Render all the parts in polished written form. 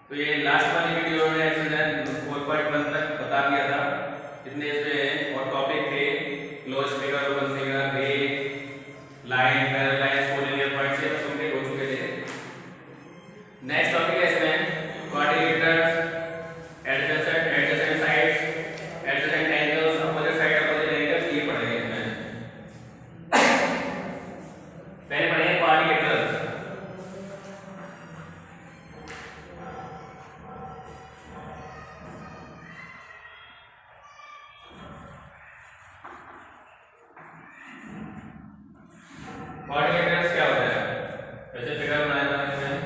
तो ये लास्ट वाली वीडियो में एक्सरसाइज 4.1 तक बता दिया था। इतने इसमें और टॉपिक थे close figure, open figure, ray, line, parallels, collinear points, ये सब कंप्लीट हो चुके थे। नेक्स्ट टॉपिक है इसमें quadrilaterals, adjacent sides, adjacent angles, opposite side, opposite angles, ये पढ़ेंगे इसमें। पहले पढ़ेंगे क्वाड्रिलेटरल्स। क्वाड्रिलेटरल्स क्या होता है? जैसे फिगर बनाया था इसमें,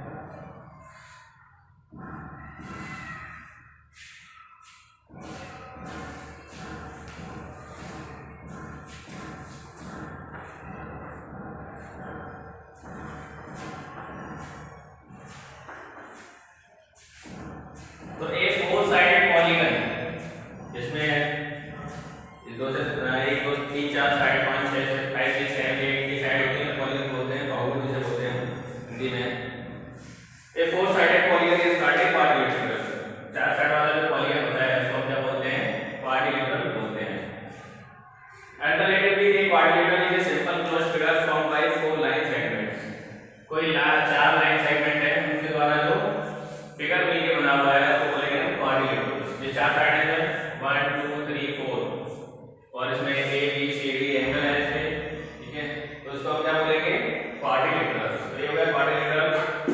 तो एक फोर साइडेड पॉलीगन जिसमें दो से एक दो तीन चार साइड, 5 6 5 6 7 8 की साइड होती है, पॉलीगन बोलते हैं, बाहुबली जिसे बोलते हैं हिंदी में। A four sided polygon is called a quadrilateral. चार साइड वाला जो पॉलीगन होता है उसको हम क्या बोलते हैं? क्वाड्रिलेटरल बोलते हैं। Alternatively a quadrilateral is a simple closed figure formed by four line segments. कोई चार लाइन सेगमेंट है उनके द्वारा जो फिगर मिलके बना हुआ है उसको बोलेंगे हम क्वाड्रिलेटरल। ये चार साइड है 1 2 3 4 और इसमें A B C D angle है इसमें, ठीक है, तो इसको हम क्या बोलेंगे? क्वाड्रिलेटरल। तो ये हो गया क्वाड्रिलेटरल।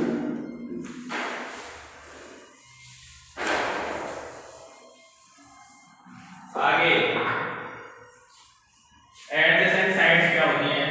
आगे एडजेसेंट साइड्स क्या होती हैं?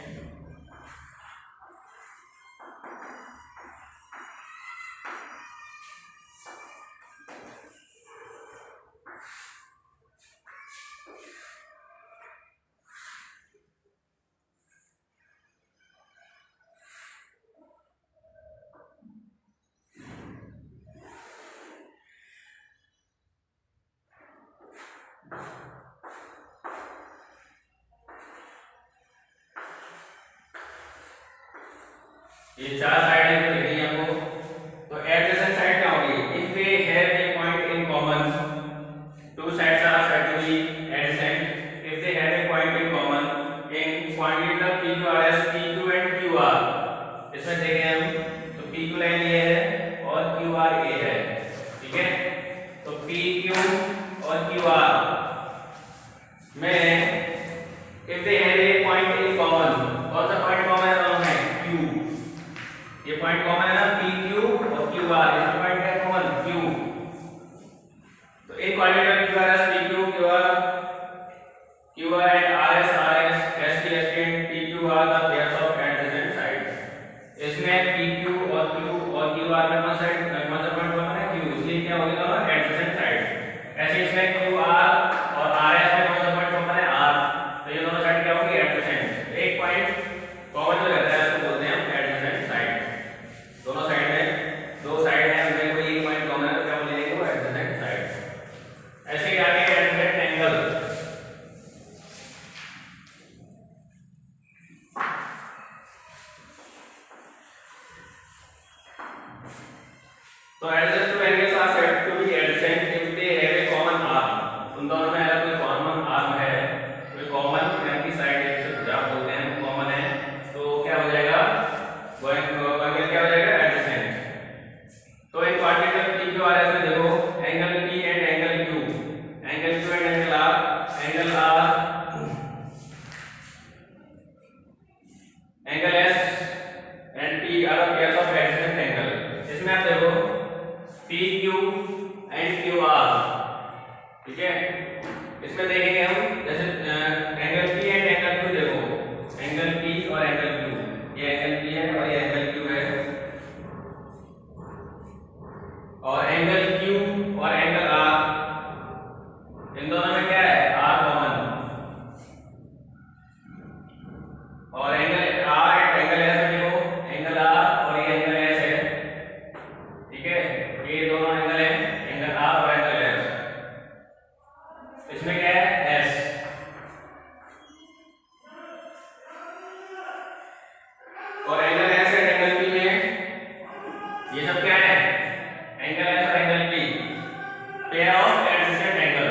ये चार साइड है जो दिख रही है आपको। तो एडजेसेंट साइड क्या होगी? If they have a point in common, two sides are said to be adjacent if they have a point in common in quadrilateral PQRS, PQ and QR। इसमें देखें हम तो PQ लाइन ये है और QR ये है, ठीक है। तो PQ और QR में if they have a point in common, कौन सा पॉइंट कॉमन है दोनों में? Q। ये पॉइंट कॉमन है ना, PQ और QR। इसमें पॉइंट क्या कॉमन? Q। तो एक quadrilateral QRS, PQ, QR and RS, ST and PQ are the pairs of adjacent sides। इसमें PQ और Q और QR में कौन सा पॉइंट कॉमन है? Q, इसलिए क्या होगा दोनों एडजेसेंट साइड। ऐसे इसमें QR और RS में कौन सा पॉइंट कॉमन है? R। तो ये दोनों साइड क्या होंगी? एडजेसेंट। एक पॉइंट कॉमन जो रहता है उसको बोलते हैं हम एडजेसेंट साइड। दोनों साइड में दो साइड है उनमें कोई एक पॉइंट कॉमन है तो क्या बोलेंगे? वो एडजेसेंट साइड। ऐसे ही आगे एडजेसेंट एंगल। तो adjacent two angles are said to be adjacent if they have a common arm। उन दोनों में अगर कोई कॉमन आर्म है, कोई कॉमन यानी कि साइड एक से ज्यादा बोलते हैं कॉमन है, तो क्या हो जाएगा? वो एंगल क्या हो जाएगा? एडजेसेंट। तो एक क्वाड्रिलेटरल PQRS में देखो angle P and angle Q, angle Q and angle R, angle S and P are the pairs of adjacent angle. इसमें आप देखो PQ एंड QR, ठीक है। इसमें देखेंगे हम जैसे angle P and angle Q देखो, एंगल P और एंगल Q, ये एंगल P है और ये एंगल Q है, और एंगल Q और एंगल R, इन दोनों में क्या है? R common. और angle R and angle S में देखो एंगल R और ये एंगल S है, ठीक है। ये दोनों एंगल है, एंगल R और एंगल S। इसमें क्या है? S। और angle S and angle P में ये सब क्या है? एंगल एस और angle P, pair of adjacent angle.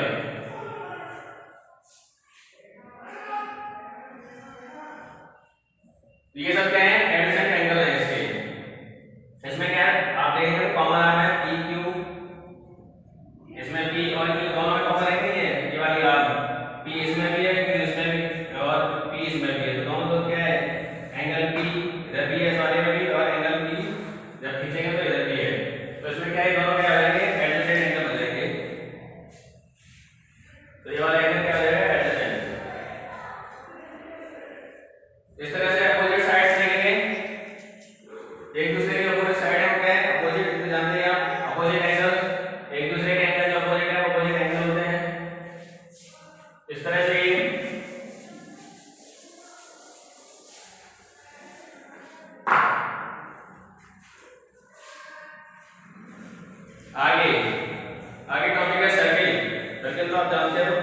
ये सब क्या है? एडजेसेंट एंगल है इसके। इसमें क्या है आप देखेंगे कॉमन आर्म है पी क्यू, इसमें पी और क्यू दोनों में कॉमन है नहीं है, ये वाली आर्म पी इसमें भी है, क्यू इसमें भी और पी इसमें भी है, तो दोनों तो क्या है एंगल पी इधर भी है इस वाले में भी, और एंगल पी जब खींचेंगे तो इधर भी है, तो इसमें क्या है दोनों क्या हो जाएंगे एडजेसेंट एंगल हो जाएंगे। तो ये वाला एंगल क्या हो जाएगा एडजेसेंट। इस तरह से अपोजिट साइड्स देखेंगे, एक दूसरे के अपोजिट साइड है, क्या है अपोजिट, तो जानते हैं आप अपोजिट एंगल, एक दूसरे के एंगल जो अपोजिट है अपोजिट एंगल होते हैं। इस तरह से ये आगे आगे टॉपिक है सर्किल। सर्किल तो आप जानते हो,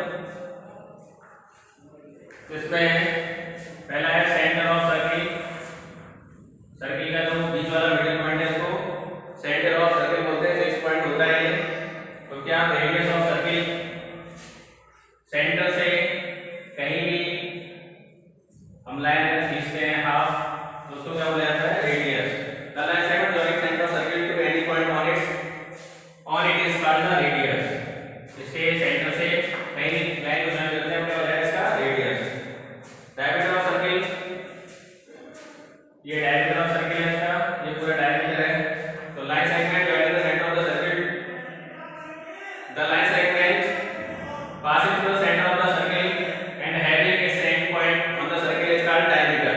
इसमें पहला है सेंटर ऑफ सर्किल। सर्किल का जो बीच वाला मिडिल पॉइंट है इसको सेंटर ऑफ सर्किल बोलते हैं, फिक्स पॉइंट होता है ये। तो क्या रेडियस ऑफ सर्किल, सेंटर से कहीं भी हम लाइन खींचते हैं हाफ, तो उसको क्या बोला जाता है radius. The line segment joining center of circle to any point on it is called the radius। इसके सेंटर से कहीं भी लाइन को ज्वाइन करते हैं क्या हो जाएगा इसका रेडियस। डायमीटर ऑफ सर्किल, ये डायमीटर ऑफ सर्किल है इसका, ये पूरा डायमीटर है। तो line segment joining the center of the circle, the line segment passing through the center of the circle and having a same point on the circle is called diameter।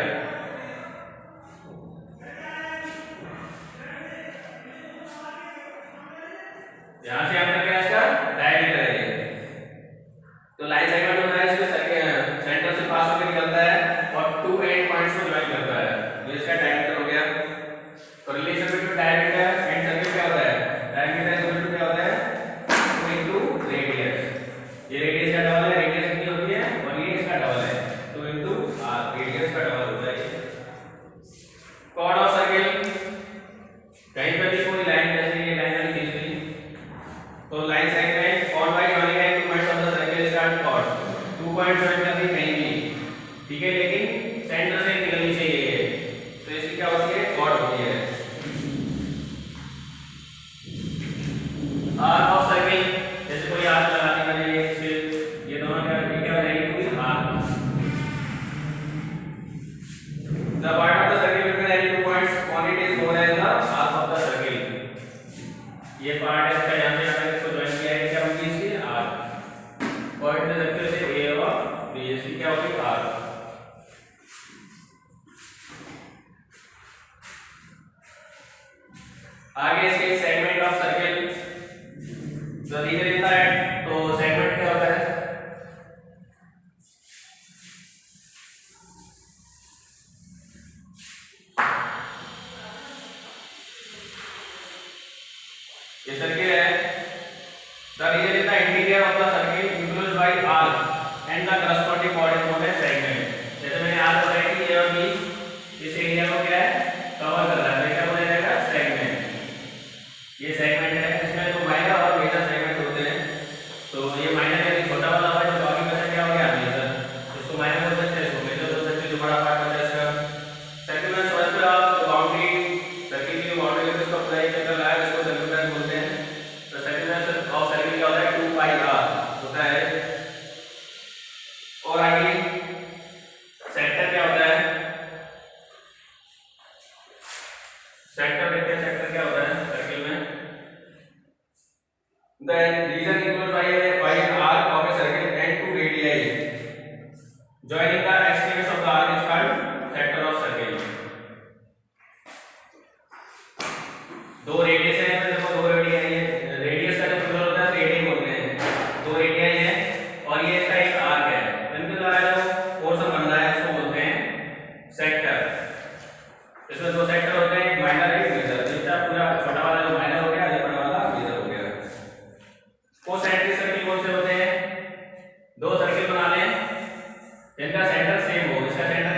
यहां से आपका क्या इसका डायमीटर है। तो line segment होता है इसके सेंटर से पास होकर निकलता है और टू एंड पॉइंट्स को ज्वाइन करता है, तो इसका डायमीटर हो गया। तो relation between diameter and circle क्या होता है, डायमीटर इक्वल टू क्या होता है 2 इनटू रेडियस। ये रेडियस का डबल है, रेडियस कितनी होती है और ये इसका डबल है 2 इनटू आर, रेडियस का डबल होता है। कॉर्ड ऑफ सर्किल, कहीं पे भी कोई लाइन जैसे ये लाइन वाली खींच ली, तो line segment chord by joining है 2 points of the circle is called chord. 2 points join करनी कहीं भी, ठीक है, लेकिन सेंटर से निकलनी चाहिए ये, तो इसकी क्या होती है कॉर्ड होती है। आर्क ऑफ सर्किल, जैसे कोई आर्क लगाने का है, फिर ये दोनों क्या हो जाएगी पूरी arc. The part of the circle between any 2 points on it is known as the arc of the circle. ये पार्ट है इसका, यहां से हमने इसको ज्वाइन किया है, क्या होगी इसकी आर्क। पॉइंट द सर्किल से ए और बी, इसकी क्या होगी आर्क। आगे इसके सेगमेंट ऑफ सर्किल, तो रीजन इतना है, तो सेगमेंट क्या होता है ये सर्किल है। The region is the interior of the circle enclosed by arc and the corresponding body known as segment. जैसे मैंने आर्क बताया कि ए और बी इस एरिया को क्या है कवर कर रहा है, क्या बोला जाएगा सेगमेंट। ये सेगमेंट है, इसमें जो माइनर और मेजर सेगमेंट होते हैं, तो ये माइनर यानी छोटा वाला है, जो बाकी बचा क्या हो गया मेजर, इसको माइनर बोल सकते हैं, इसको मेजर बोल सकते हैं, जो बड़ा पार्ट होता है इसका। सर्किल में सोच पे आप बाउंड्री, सर्किल की बाउंड्री को इसको अप्लाई कर रहा है, इसको सर्किल बोलते हैं। तो सर्किल में ऑफ सर्किल क्या होता है 2 पाई आर होता है। और आगे सेक्टर क्या होता है, सेक्टर देखते हैं, सेक्टर क्या होता है सर्किल में। The region equal by an arc of a circle and 2 radii joining the extremes of the arc is called sector of circle। दो रेडियस है, देखो दो रेडियस है, रेडियस का जो प्लूरल होता है रेडियस बोलते हैं, 2 रेडियस है और ये इसका एक आर्क है, इनके द्वारा जो पोर्शन बन रहा है उसको बोलते हैं सेक्टर। इसमें 2 सेक्टर होते हैं, एक माइनर है एक मेजर। इसका पूरा छोटा वाला जो माइनर हो गया, ये बड़ा वाला मेजर हो गया। कोसेंट्रिक सर्किल कौन से होते हैं, 2 सर्किल बना लें जिनका सेंटर सेम हो। इसका सेंटर